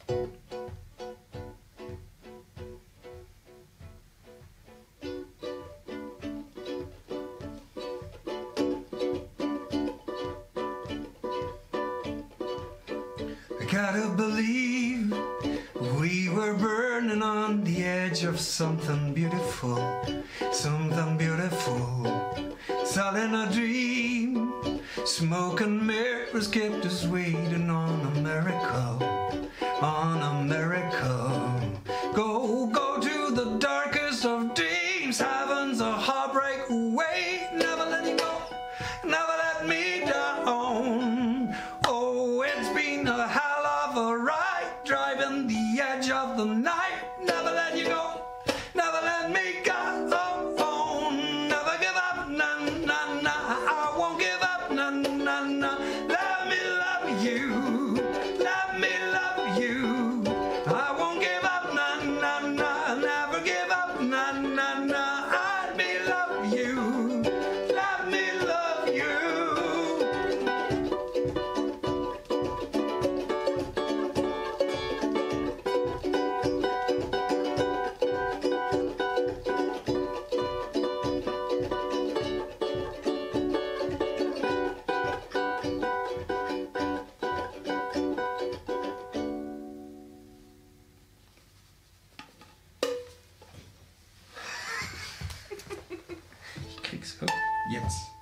I gotta believe we were burning on the edge of something beautiful, something beautiful. Selling a dream, smoke and mirrors kept us waiting on a miracle, on a miracle. Go, go to the darkest of dreams, heaven's a heartbreak away. Never let you go, never let me down. Oh, it's been a hell of a ride, driving the edge of the night. Never let you go, never let me go. Never give up, na na na. I won't give up, na na na. Let me love you, let me love you. I won't give up, na na na. Never give up, na na na. Let me love you, let me love you. Ich krieg's hoch. Jetzt.